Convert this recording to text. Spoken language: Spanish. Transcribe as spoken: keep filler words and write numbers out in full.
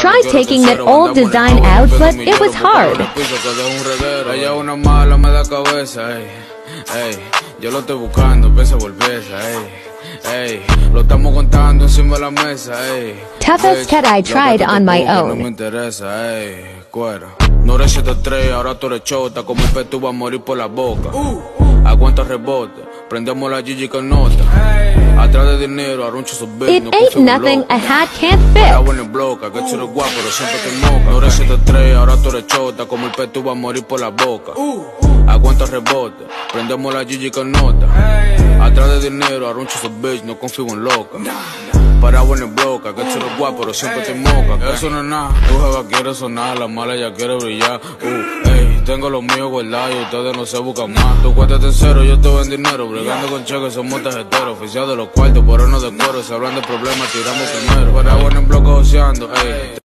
tried taking that old design out, but it was hard. Ella una mala me da cabeza, ey, ey. Yo lo estoy buscando, pieza por pieza, ey, ey. Lo estamos contando encima de la mesa, ey. Toughest cat I tried on my No me own. interesa, ey, cuero. No eres siete tres, ahora tú eres chota. Como el pez tú vas a morir por la boca. Aguanta rebote, prendemos la Gigi con nota. Atrás de dinero, arruncho sus beats. It ain't nothing a hat can't Ahora fit. bueno en bloca, que tú eres guapo, pero siempre te moca. No eres siete tres, ahora tú eres chota. Como el pez tú vas a morir por la boca. Aguanta rebote, prendemos la Gigi con nota. Atrás de dinero, arruncho sus beats, no confío en loca. Para bueno en bloca, que tú eres guapo, pero siempre te moca. Eso no es nada, tu jeva quiere sonar, la mala ya quiere brillar. Uh, ey, tengo los míos guardados y ustedes no se buscan más. Tú cuéntate en cero, yo te en dinero. Bregando con cheques, somos tarjeteros. Oficial de los cuartos, pero no de coro. Si hablan de problemas, tiramos primero. Para bueno en bloque, joseando, ey.